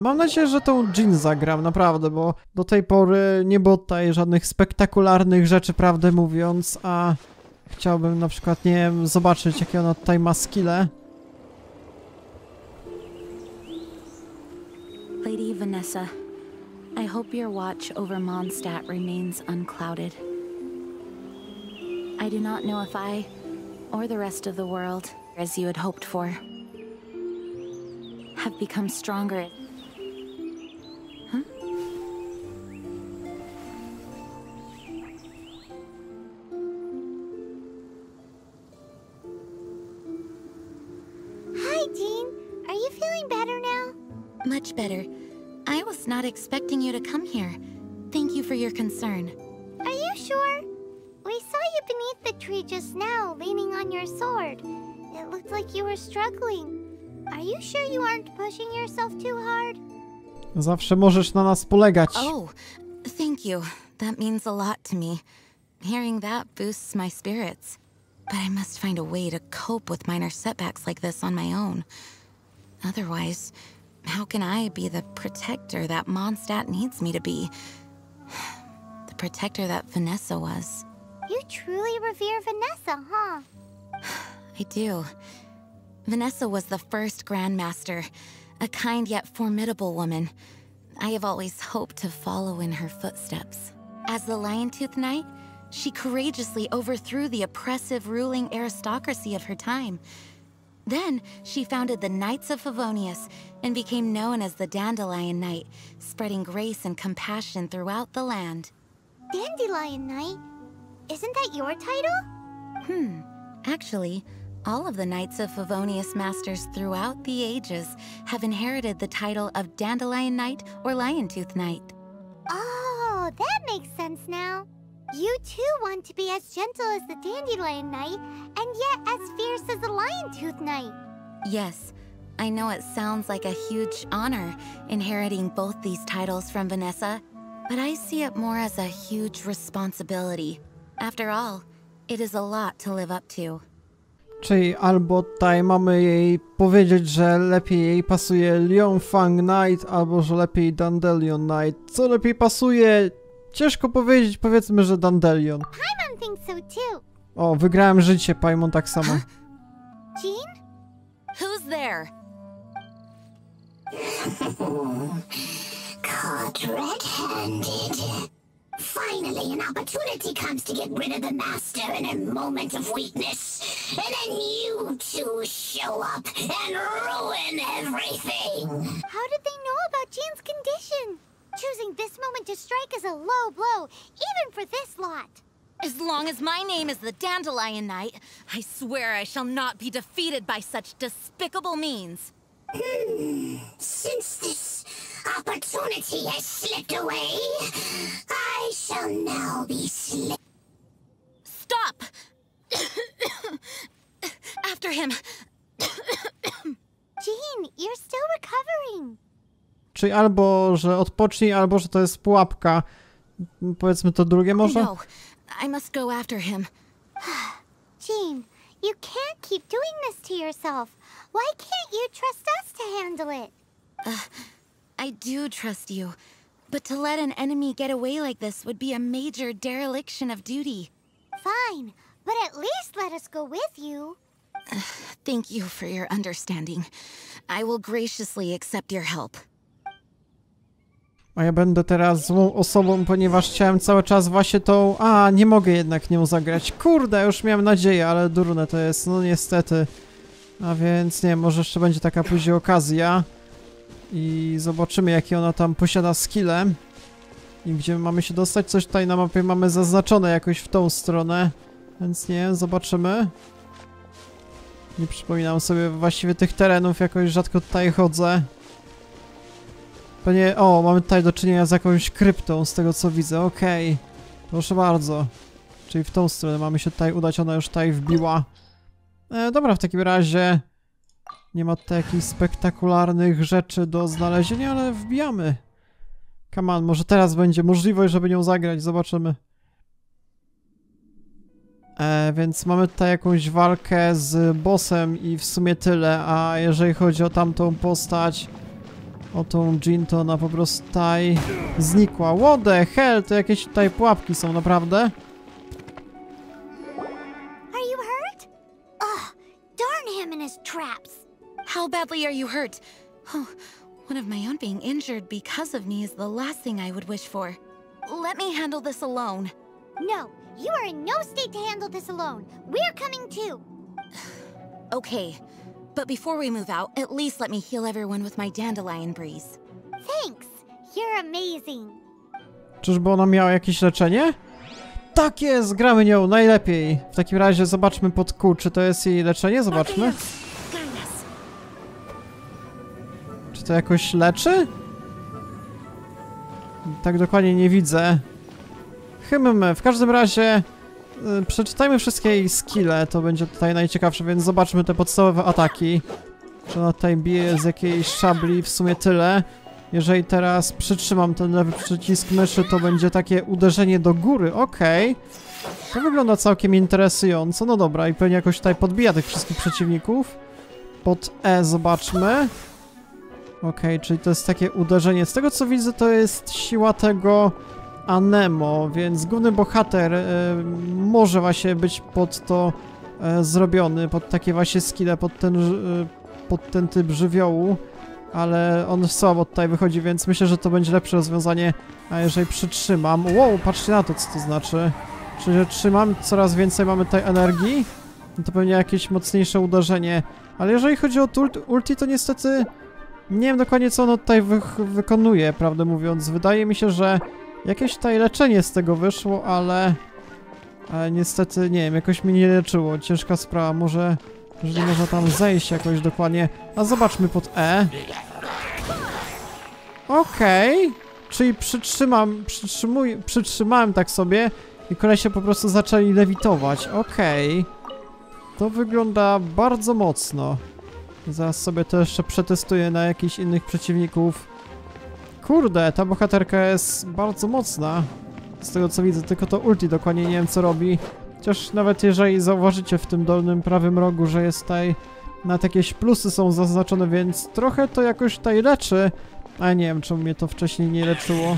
Mam nadzieję, że tą Jean zagram, naprawdę, bo do tej pory nie było tutaj żadnych spektakularnych rzeczy, prawdę mówiąc, a chciałbym na przykład, nie wiem, zobaczyć, jakie ona tutaj ma skille. Lady Vanessa, I hope your watch over Mondstadt remains unclouded. I do not know if I, or the rest of the world, as you had hoped for, have become stronger. Huh? Hi, Jean. Are you feeling better now? Much better. I was not expecting you to come here. Thank you for your concern. Are you sure? We saw you beneath the tree just now, leaning on your sword. It looked like you were struggling. Are you sure you aren't pushing yourself too hard? Zawsze możesz na nas polegać. Oh, thank you. That means a lot to me. Hearing that boosts my spirits. But I must find a way to cope with minor setbacks like this on my own. Otherwise, how can I be the protector that Mondstadt needs me to be? The protector that Vanessa was. You truly revere Vanessa, huh? I do. Vanessa was the first Grandmaster, a kind yet formidable woman. I have always hoped to follow in her footsteps. As the Lion-Tooth Knight, she courageously overthrew the oppressive ruling aristocracy of her time. Then, she founded the Knights of Favonius and became known as the Dandelion Knight, spreading grace and compassion throughout the land. Dandelion Knight? Isn't that your title? Actually, all of the Knights of Favonius Masters throughout the ages have inherited the title of Dandelion Knight or Lion-Tooth Knight. Oh, that makes sense now. You too want to be as gentle as the Dandelion Knight, and yet as fierce as the Lion-Tooth Knight. Yes, I know it sounds like a huge honor inheriting both these titles from Vanessa, but I see it more as a huge responsibility. After all, it is a lot to live up to. Czyli albo tutaj mamy jej powiedzieć, że lepiej jej pasuje Lianfang Knight, albo że lepiej Dandelion Knight. Co lepiej pasuje? Ciężko powiedzieć, powiedzmy, że Dandelion. Paimon thinks so too. O, wygrałem życie, Paimon tak samo. Jean? Who's there? Caught red-handed. Finally, an opportunity comes to get rid of the Master in a moment of weakness. And then you two show up and ruin everything. How did they know about Jean's condition? Choosing this moment to strike is a low blow, even for this lot. As long as my name is the Dandelion Knight, I swear I shall not be defeated by such despicable means. Since this opportunity has slipped away, I shall now be Stop! After him! Jean, you're still recovering. Czyli albo, że odpocznij, albo, że to jest pułapka. Powiedzmy to drugie może? No, I must go after him. Jean, you can't keep doing this to yourself. Why can't you trust us to handle it? I do trust you, but to let an enemy get away like this would be a major dereliction of duty. Fine, but at least let us go with you. Thank you for your understanding. I will graciously accept your help. A ja będę teraz złą osobą, ponieważ chciałem cały czas właśnie tą... A, nie mogę jednak nią zagrać. Kurde, już miałem nadzieję, ale durne to jest, no niestety. A więc nie, może jeszcze będzie taka później okazja. I zobaczymy, jakie ona tam posiada skille. I gdzie mamy się dostać. Coś tutaj na mapie mamy zaznaczone jakoś w tą stronę. Więc nie, zobaczymy. Nie przypominam sobie właściwie tych terenów, jakoś rzadko tutaj chodzę. Pewnie, o, mamy tutaj do czynienia z jakąś kryptą, z tego co widzę, okej. Proszę bardzo. Czyli w tą stronę mamy się tutaj udać, ona już tutaj wbiła. Dobra, w takim razie nie ma tutaj jakichś spektakularnych rzeczy do znalezienia, ale wbijamy. Come on, może teraz będzie możliwość, żeby nią zagrać, zobaczymy. Więc mamy tutaj jakąś walkę z bossem i w sumie tyle, a jeżeli chodzi o tamtą postać, o tą Jean, to ona po prostu tutaj znikła. What the hell? To jakieś tutaj pułapki są, naprawdę? Are you hurt? Ugh, darn him and his traps. How badly are you hurt? Oh, one of my own being injured because of me is the last thing I would wish for. Let me handle this alone. No, you are in no state to handle this alone. We're coming too. Okay, but before we move out, at least let me heal everyone with my dandelion breeze. Thanks. You're amazing. Czyżby ona miała jakieś leczenie? Tak jest! Gramy nią najlepiej! W takim razie zobaczmy pod Q, czy to jest jej leczenie? Zobaczmy. Czy to jakoś leczy? Tak dokładnie nie widzę. W każdym razie przeczytajmy wszystkie jej skille, to będzie tutaj najciekawsze, więc zobaczmy te podstawowe ataki. Czy ona tutaj bije z jakiejś szabli, w sumie tyle. Jeżeli teraz przytrzymam ten lewy przycisk myszy, to będzie takie uderzenie do góry, okej. To wygląda całkiem interesująco, no dobra, i pewnie jakoś tutaj podbija tych wszystkich przeciwników. Pod E zobaczmy. Okej, czyli to jest takie uderzenie. Z tego co widzę, to jest siła tego Anemo, więc główny bohater może właśnie być pod to zrobiony, pod takie właśnie skille, pod ten typ żywiołu, ale on słabo tutaj wychodzi, więc myślę, że to będzie lepsze rozwiązanie, a jeżeli przytrzymam... Wow, patrzcie na to, co to znaczy. Czyli, że trzymam, coraz więcej mamy tutaj energii, no to pewnie jakieś mocniejsze uderzenie, ale jeżeli chodzi o ulti, to niestety nie wiem dokładnie, co ono tutaj wykonuje, prawdę mówiąc. Wydaje mi się, że jakieś tutaj leczenie z tego wyszło, ale niestety, nie wiem, jakoś mnie nie leczyło. Ciężka sprawa, może nie można tam zejść jakoś dokładnie. A zobaczmy pod E. Okej. Czyli przytrzymałem tak sobie i kolesie po prostu zaczęli lewitować. Okej. To wygląda bardzo mocno. Zaraz sobie to jeszcze przetestuję na jakichś innych przeciwników. Kurde, ta bohaterka jest bardzo mocna. Z tego co widzę, tylko to ulti dokładnie nie wiem co robi. Chociaż nawet jeżeli zauważycie w tym dolnym prawym rogu, że jest tutaj nawet jakieś plusy są zaznaczone, więc trochę to jakoś tutaj leczy. A nie wiem, czemu mnie to wcześniej nie leczyło.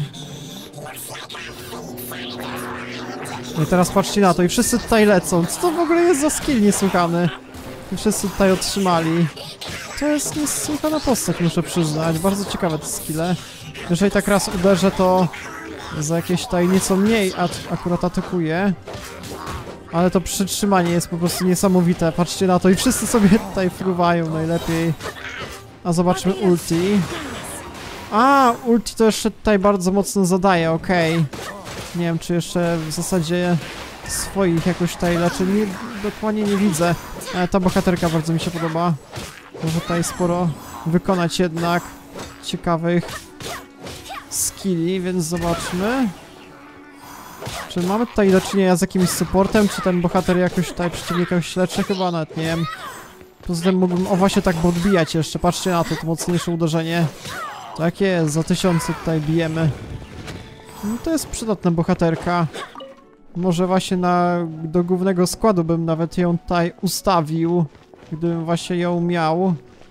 I teraz patrzcie na to i wszyscy tutaj lecą. Co to w ogóle jest za skill niesłychany? I wszyscy tutaj otrzymali. To jest niesłychana postać, muszę przyznać. Bardzo ciekawe te skille. Jeżeli tak raz uderzę, to za jakieś tutaj nieco mniej akurat atakuje. Ale to przytrzymanie jest po prostu niesamowite. Patrzcie na to i wszyscy sobie tutaj fruwają najlepiej. A zobaczmy ulti. A, ulti to jeszcze tutaj bardzo mocno zadaje, okej. Nie wiem, czy jeszcze w zasadzie swoich jakoś tutaj leczy. Dokładnie nie widzę. Ale ta bohaterka bardzo mi się podoba. Może tutaj sporo wykonać jednak ciekawych skilli, więc zobaczmy. Czy mamy tutaj do czynienia z jakimś supportem, czy ten bohater jakoś tutaj przeciwnika leczy? Chyba nawet nie wiem. Poza tym mógłbym, o właśnie tak odbijać jeszcze, patrzcie na to mocniejsze uderzenie. Tak jest, za 1000 tutaj bijemy. No to jest przydatna bohaterka. Może właśnie do głównego składu bym nawet ją tutaj ustawił, gdybym właśnie ją miał.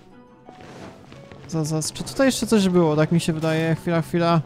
Czy tutaj jeszcze coś było? Tak mi się wydaje. Chwila.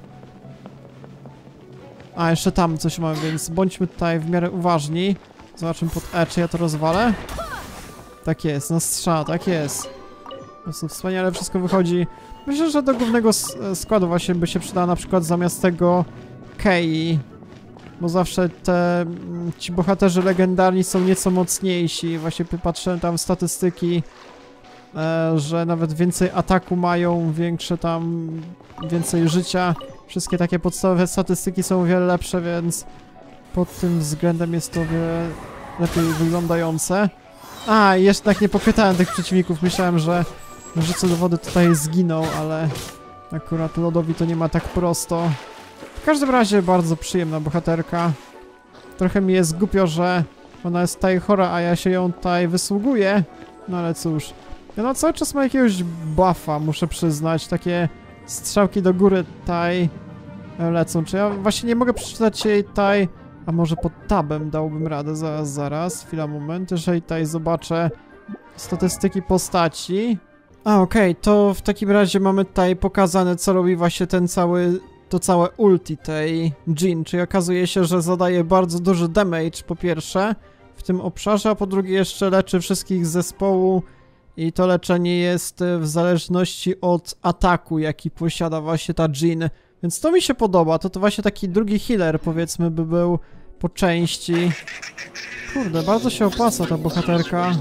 A, jeszcze tam coś mam, więc bądźmy tutaj w miarę uważni. Zobaczymy pod E, czy ja to rozwalę. Tak jest, na strzał, tak jest. Po prostu wspaniale wszystko wychodzi. Myślę, że do głównego składu właśnie by się przydała na przykład zamiast tego Kei. Bo zawsze ci bohaterzy legendarni są nieco mocniejsi. Właśnie patrzyłem tam w statystyki, że nawet więcej ataku mają, więcej życia. Wszystkie takie podstawowe statystyki są o wiele lepsze, więc pod tym względem jest to o wiele lepiej wyglądające. A, jednak nie popytałem tych przeciwników. Myślałem, że rzucę do wody tutaj zginął, ale akurat Lodowi to nie ma tak prosto. W każdym razie bardzo przyjemna bohaterka. Trochę mi jest głupio, że ona jest tutaj chora, a ja się ją tutaj wysługuję. No ale cóż. No cały czas ma jakiegoś buffa, muszę przyznać. Takie strzałki do góry tutaj lecą. Czy ja właśnie nie mogę przeczytać jej tutaj... A może pod tabem dałbym radę? Zaraz. Chwila, moment. Jeżeli tutaj zobaczę statystyki postaci, A, okej, to w takim razie mamy tutaj pokazane, co robi właśnie to całe ulti tej Jean, czyli okazuje się, że zadaje bardzo duży damage po pierwsze w tym obszarze, a po drugie jeszcze leczy wszystkich z zespołu i to leczenie jest w zależności od ataku, jaki posiada właśnie ta Jean, więc to mi się podoba, to właśnie taki drugi healer powiedzmy by był po części. Kurde, bardzo się opłaca ta bohaterka.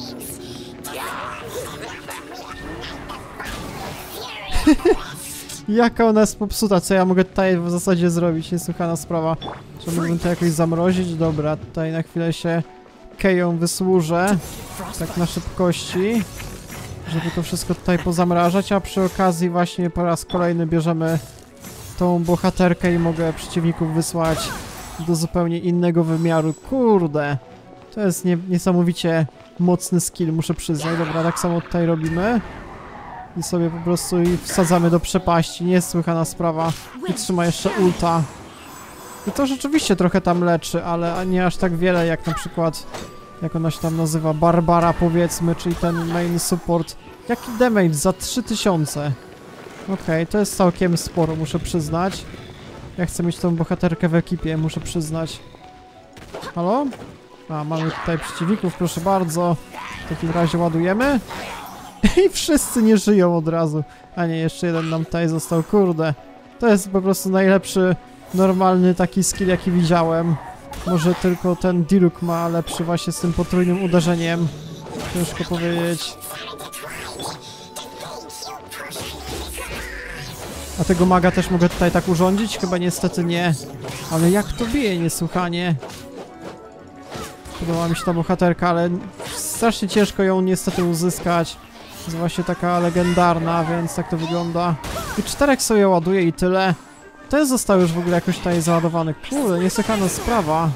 Jaka ona jest popsuta, co ja mogę tutaj w zasadzie zrobić, niesłychana sprawa. Czy mógłbym to jakoś zamrozić? Dobra, tutaj na chwilę się Keją wysłużę, tak na szybkości, żeby to wszystko tutaj pozamrażać, a przy okazji właśnie po raz kolejny bierzemy tą bohaterkę i mogę przeciwników wysłać do zupełnie innego wymiaru. Kurde, to jest niesamowicie mocny skill, muszę przyznać. Dobra, tak samo tutaj robimy. I sobie po prostu wsadzamy do przepaści. Niesłychana sprawa. I trzyma jeszcze ulta. I to rzeczywiście trochę tam leczy, ale nie aż tak wiele jak na przykład, jak ona się tam nazywa, Barbara powiedzmy, czyli ten main support. Jaki damage za 3000? Okej, to jest całkiem sporo, muszę przyznać. Ja chcę mieć tą bohaterkę w ekipie, muszę przyznać. Halo? A, mamy tutaj przeciwników, proszę bardzo. W takim razie ładujemy. I wszyscy nie żyją od razu. A nie, jeszcze jeden nam tutaj został, kurde. To jest po prostu najlepszy, normalny taki skill, jaki widziałem. Może tylko ten Diluc ma lepszy właśnie z tym potrójnym uderzeniem. Ciężko powiedzieć. A tego maga też mogę tutaj tak urządzić? Chyba niestety nie. Ale jak to bije niesłychanie. Podoba mi się ta bohaterka, ale strasznie ciężko ją niestety uzyskać. Jest właśnie taka legendarna, więc tak to wygląda. I 4 sobie ładuje i tyle. Ten został już w ogóle jakoś tutaj załadowany. Kurde, niesłychana sprawa.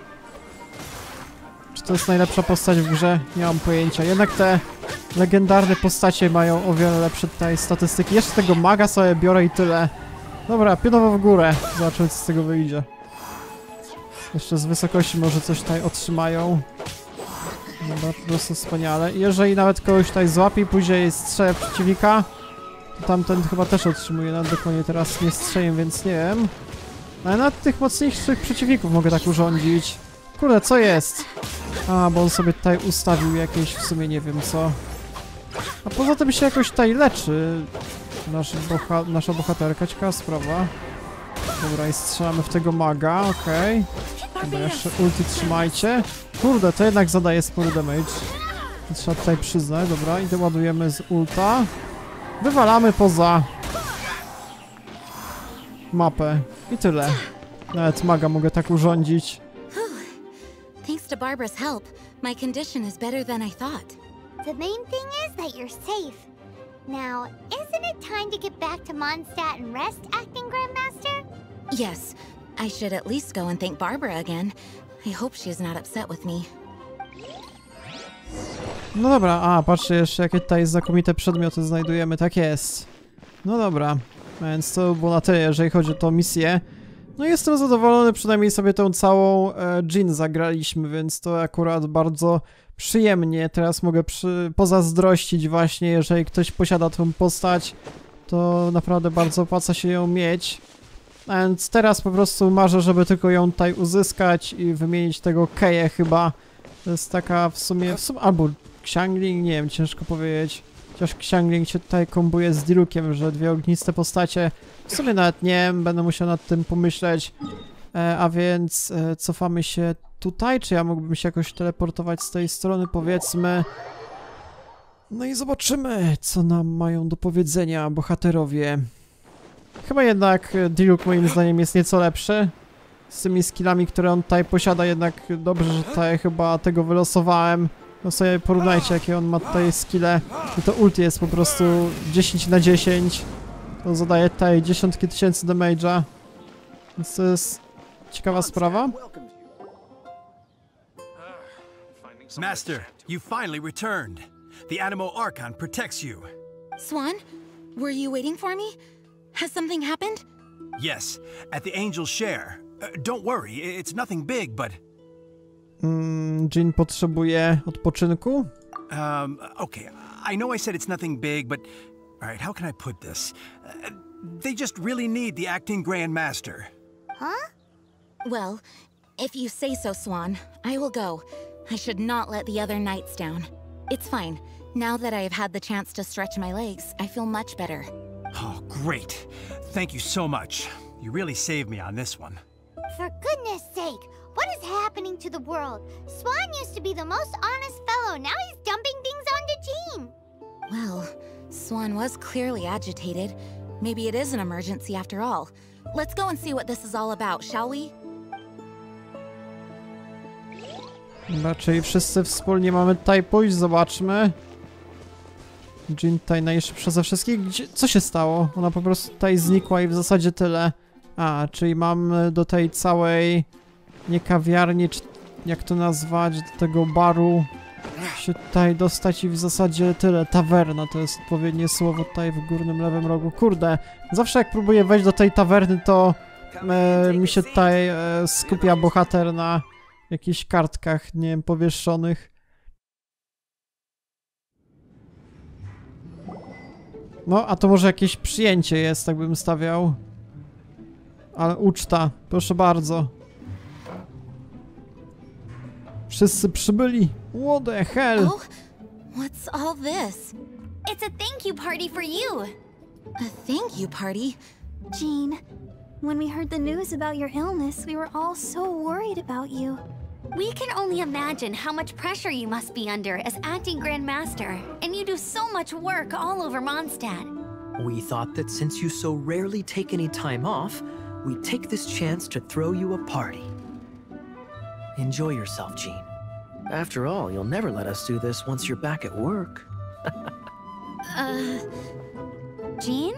Czy to jest najlepsza postać w grze? Nie mam pojęcia. Jednak te legendarne postacie mają o wiele lepsze tutaj statystyki. Jeszcze tego maga sobie biorę i tyle. Dobra, pionowo w górę. Zobaczymy, co z tego wyjdzie. Jeszcze z wysokości może coś tutaj otrzymają. Dobra, po prostu wspaniale. I jeżeli nawet kogoś tutaj złapie i później strzela przeciwnika, to tamten chyba też otrzymuje. Nawet dokładnie teraz nie strzeliłem, więc nie wiem. Ale nawet tych mocniejszych przeciwników mogę tak urządzić. Kurde, co jest? A, bo on sobie tutaj ustawił jakieś, w sumie nie wiem co. A poza tym się jakoś tutaj leczy nasza bohaterka, ciekawa sprawa. Dobra, i strzelamy w tego maga, okej. Dobra, jeszcze ulti trzymajcie. Kurde, to jednak zadaje spory damage. Trzeba tutaj przyznać, dobra, i doładujemy z ulta. Wywalamy poza mapę. I tyle. Nawet maga mogę tak urządzić. Thanks to Barbara's help, my condition is better than I thought. The main thing is that you're safe. Now, isn't it time to get back to Mondstadt and rest, Acting Grandmaster? Yes, I should at least go and thank Barbara again. I hope she is not upset with me. No dobra, a patrzcie jeszcze jakie tutaj znakomite przedmioty znajdujemy, tak jest. No dobra, więc to było na tyle, jeżeli chodzi o tą misję. No i jestem zadowolony, przynajmniej sobie tą całą Jean zagraliśmy, więc to akurat bardzo przyjemnie. Teraz mogę pozazdrościć właśnie, jeżeli ktoś posiada tą postać, to naprawdę bardzo opłaca się ją mieć. Więc teraz po prostu marzę, żeby tylko ją tutaj uzyskać i wymienić tego Keję chyba. To jest taka w sumie albo Xiangling, nie wiem, ciężko powiedzieć. Chociaż Xiangling się tutaj kombuje z Diluciem, że dwie ogniste postacie. W sumie nawet nie wiem, będę musiał nad tym pomyśleć. A więc cofamy się tutaj, czy ja mógłbym się jakoś teleportować z tej strony, powiedzmy. No i zobaczymy, co nam mają do powiedzenia bohaterowie. Chyba jednak Diluc moim zdaniem jest nieco lepszy. Z tymi skillami, które on tutaj posiada, jednak dobrze, że tutaj chyba tego wylosowałem. No sobie porównajcie, jakie on ma tutaj skille. I to ulti jest po prostu 10 na 10. To zadaje tutaj dziesiątki tysięcy damage'a. Więc to jest ciekawa sprawa. Master, you finally returned. The Animo Archon protects you. Swan, were you waiting for me? Has something happened? Yes, at the Angel's Share. Don't worry, it's nothing big, but... Jean potrzebuje odpoczynku? Okay, I know I said it's nothing big, but... Alright, how can I put this? They just really need the acting Grand Master. Huh? Well, if you say so, Swan, I will go. I should not let the other knights down. It's fine. Now that I have had the chance to stretch my legs, I feel much better. Oh, great. Thank you so much. You really saved me on this one. For goodness sake, what is happening to the world? Swan used to be the most honest fellow. Now he's dumping things onto Jean. Well, Swan was clearly agitated. Maybe it is an emergency after all. Let's go and see what this is all about, shall we? Dobra, czyli wszyscy wspólnie mamy tutaj pójść, zobaczmy. Jean tutaj najszybsza ze wszystkich. Co się stało? Ona po prostu tutaj znikła i w zasadzie tyle. A, czyli mam do tej całej... nie kawiarni, czy jak to nazwać, do tego baru się tutaj dostać i w zasadzie tyle. Tawerna to jest odpowiednie słowo tutaj w górnym lewym rogu. Kurde, zawsze jak próbuję wejść do tej tawerny, to mi się tutaj skupia bohater na jakichś kartkach, nie wiem, powieszonych. No, a to może jakieś przyjęcie jest, tak bym stawiał. Ale uczta, proszę bardzo. Wszyscy przybyli. What the hell? Oh, what's all this? It's a thank you party for you! A thank you party? Jean, when we heard the news about your illness, we were all so worried about you. We can only imagine how much pressure you must be under as acting Grand Master, and you do so much work all over Mondstadt. We thought that since you so rarely take any time off, we'd take this chance to throw you a party. Enjoy yourself, Jean. After all, you'll never let us do this once you're back at work. Jean?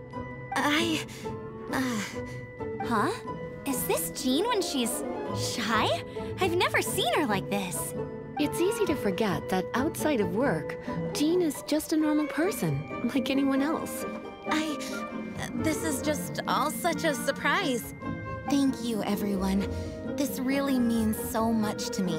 Huh? Is this Jean when she's shy? I've never seen her like this. It's easy to forget that outside of work, Jean is just a normal person, like anyone else. This is just all such a surprise. Thank you, everyone. This really means so much to me.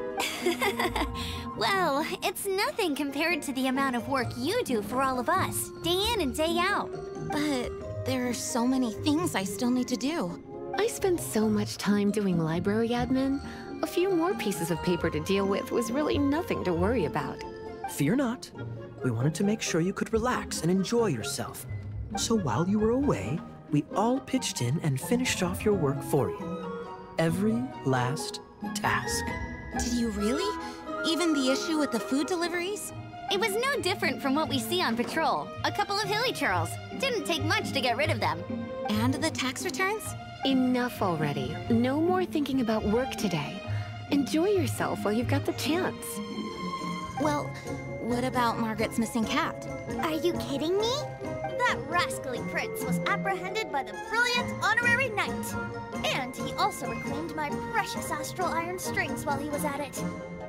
Well, it's nothing compared to the amount of work you do for all of us, day in and day out. But there are so many things I still need to do. I spent so much time doing library admin. A few more pieces of paper to deal with was really nothing to worry about. Fear not. We wanted to make sure you could relax and enjoy yourself. So while you were away, we all pitched in and finished off your work for you. Every last task. Did you really? Even the issue with the food deliveries? It was no different from what we see on patrol. A couple of hilly churls. Didn't take much to get rid of them. And the tax returns? Enough already. No more thinking about work today. Enjoy yourself while you've got the chance. Well, what about Margaret's missing cat? Are you kidding me? That rascally prince was apprehended by the brilliant honorary knight. And he also reclaimed my precious astral iron strings while he was at it.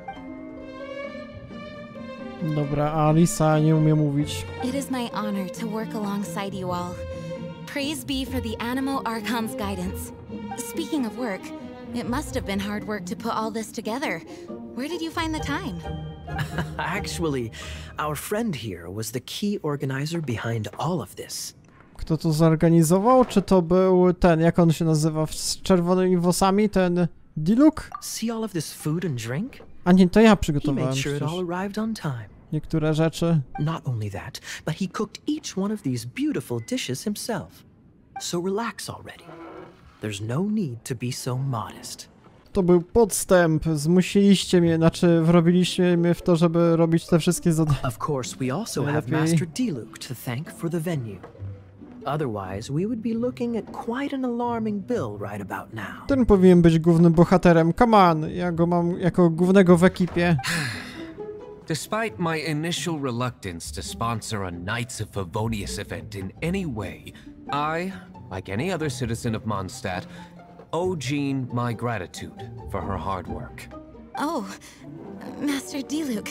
Dobra, a Alisa nie umie mówić. It is my honor to work alongside you all. Praise be for the Anemo Archon's guidance. Speaking of work, it must have been hard work to put all this together. Where did you find the time? Actually, our friend here was the key organizer behind all of this. Kto to zorganizował? Czy to był ten, jak on się nazywa, z czerwonymi włosami, ten Diluc? See all of this food and drink? A nie, to ja He przygotowałem made sure it przecież all arrived on time. niektóre rzeczy. Not only that, but he cooked each one of these beautiful dishes himself. So relax already. There's no need to be so modest. To był podstęp, zmusiliście mnie, znaczy wrobiliście mnie w to, żeby robić te wszystkie zadania. Of course, we also have Najlepiej. Master Diluc to thank for the venue. Otherwise, we would be looking at quite an alarming bill right about now. Ten powinien być głównym bohaterem. Come on, ja go mam jako głównego w ekipie. Despite my initial reluctance to sponsor a Knights of Favonius event in any way, I, like any other citizen of Mondstadt, owe Jean my gratitude for her hard work. Oh, Master Diluc,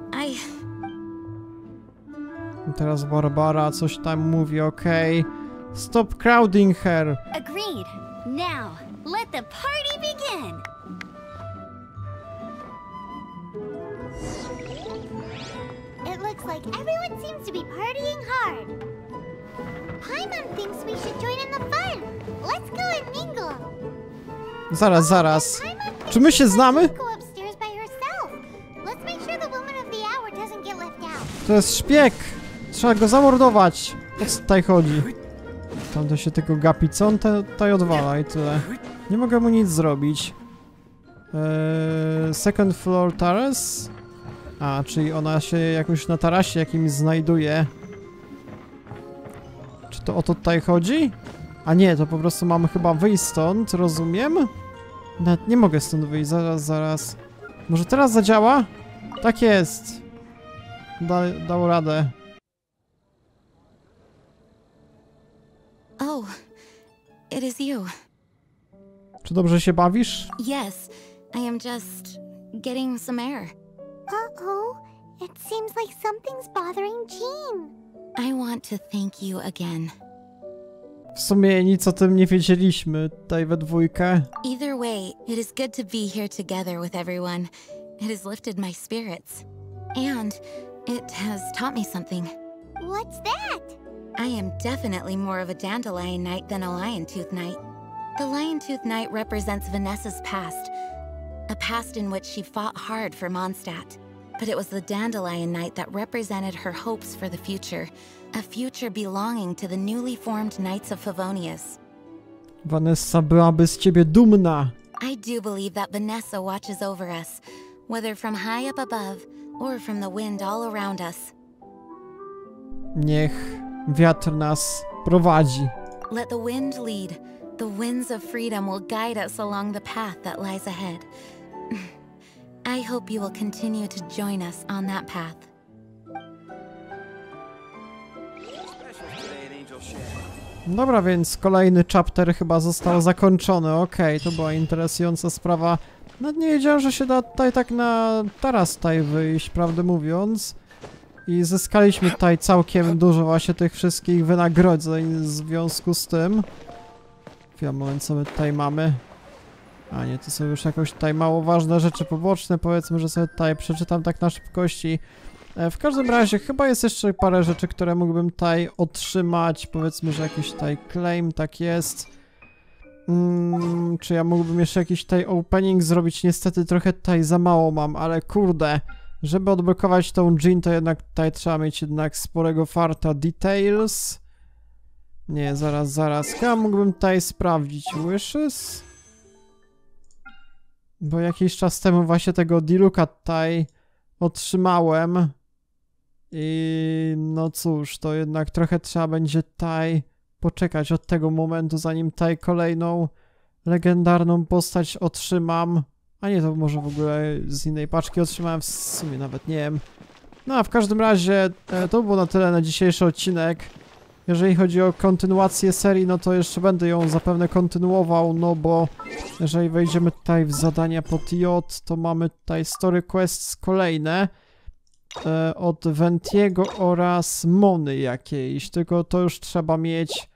Teraz Barbara coś tam mówi, okej. Stop crowding her. Agreed. Now, let the party begin. It looks like everyone seems to be partying hard. Paimon thinks we should join in the fun. Let's go and mingle. Zaraz. Czy my się znamy? Go upstairs by herself. Let's make sure the woman of the hour doesn't get left out. To jest szpieg! Trzeba go zamordować! O co tutaj chodzi? Tamto się tylko gapi. Co on tutaj odwala i tyle. Nie mogę mu nic zrobić. Second floor terrace? A, czyli ona się jakoś na tarasie jakimś znajduje. Czy to o to tutaj chodzi? A nie, to po prostu mamy chyba wyjść stąd, rozumiem? Nawet nie mogę stąd wyjść, zaraz. Może teraz zadziała? Tak jest. Dał radę. Oh, it is you. Czy dobrze się bawisz? Yes, I am just getting some air. Uh-oh. It seems like something's bothering Jean. I want to thank you again. W sumie nic o tym nie wiedzieliśmy tutaj we dwójkę. Either way, it is good to be here together with everyone. It has lifted my spirits. And it has taught me something. What's that? I am definitely more of a Dandelion Knight than a Lion Tooth Knight. The Lion Tooth Knight represents Vanessa's past. A past in which she fought hard for Mondstadt. But it was the Dandelion Knight that represented her hopes for the future. A future belonging to the newly formed Knights of Favonius. Vanessa byłaby z ciebie dumna. I do believe that Vanessa watches over us, whether from high up above or from the wind all around us. Niech wiatr nas prowadzi. Let the wind lead. The winds of freedom will guide us along the path that lies ahead. I hope you will continue to join us on that path. Dobra, więc kolejny chapter chyba został zakończony. Okej, to była interesująca sprawa. No nie wiedziałem, że się da tutaj tak na taras tutaj wyjść, prawdę mówiąc. I zyskaliśmy tutaj całkiem dużo właśnie tych wszystkich wynagrodzeń w związku z tym. Chwila, moment, co my tutaj mamy? A nie, to są już jakoś tutaj mało ważne rzeczy poboczne, powiedzmy, że sobie tutaj przeczytam tak na szybkości. W każdym razie chyba jest jeszcze parę rzeczy, które mógłbym tutaj otrzymać, powiedzmy, że jakiś tutaj claim, tak jest. Czy ja mógłbym jeszcze jakiś tutaj opening zrobić? Niestety trochę tutaj za mało mam, ale kurde, żeby odblokować tą Jean, to jednak tutaj trzeba mieć jednak sporego farta. Details. Nie, zaraz. Chyba mógłbym tutaj sprawdzić wishes. Bo jakiś czas temu właśnie tego Diluka tutaj otrzymałem. I no cóż, to jednak trochę trzeba będzie tutaj poczekać od tego momentu, zanim tutaj kolejną legendarną postać otrzymam. A nie, to może w ogóle z innej paczki otrzymałem, w sumie nawet nie wiem. No a w każdym razie to było na tyle na dzisiejszy odcinek. Jeżeli chodzi o kontynuację serii, no to jeszcze będę ją zapewne kontynuował, no bo jeżeli wejdziemy tutaj w zadania pod J, to mamy tutaj story quests kolejne od Ventiego oraz Mony jakiejś, tylko to już trzeba mieć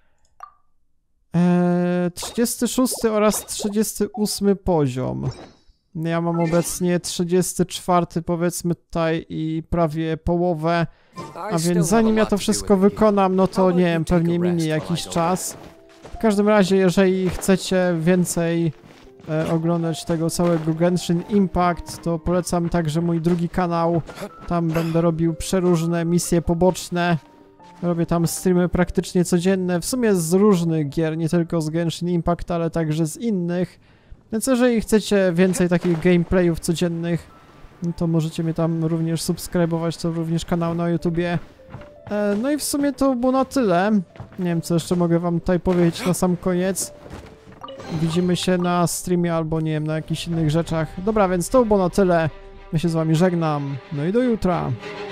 36 oraz 38 poziom. Ja mam obecnie 34 powiedzmy tutaj i prawie połowę, a więc zanim ja to wszystko wykonam, no to nie wiem, pewnie minie jakiś czas. W każdym razie, jeżeli chcecie więcej oglądać tego całego Genshin Impact, to polecam także mój drugi kanał. Tam będę robił przeróżne misje poboczne. Robię tam streamy praktycznie codzienne, w sumie z różnych gier, nie tylko z Genshin Impact, ale także z innych. Więc jeżeli chcecie więcej takich gameplayów codziennych, to możecie mnie tam również subskrybować, to również kanał na YouTubie. No i w sumie to było na tyle. Nie wiem, co jeszcze mogę wam tutaj powiedzieć na sam koniec. Widzimy się na streamie albo nie wiem, na jakichś innych rzeczach. Dobra, więc to było na tyle. Ja się z wami żegnam. No i do jutra.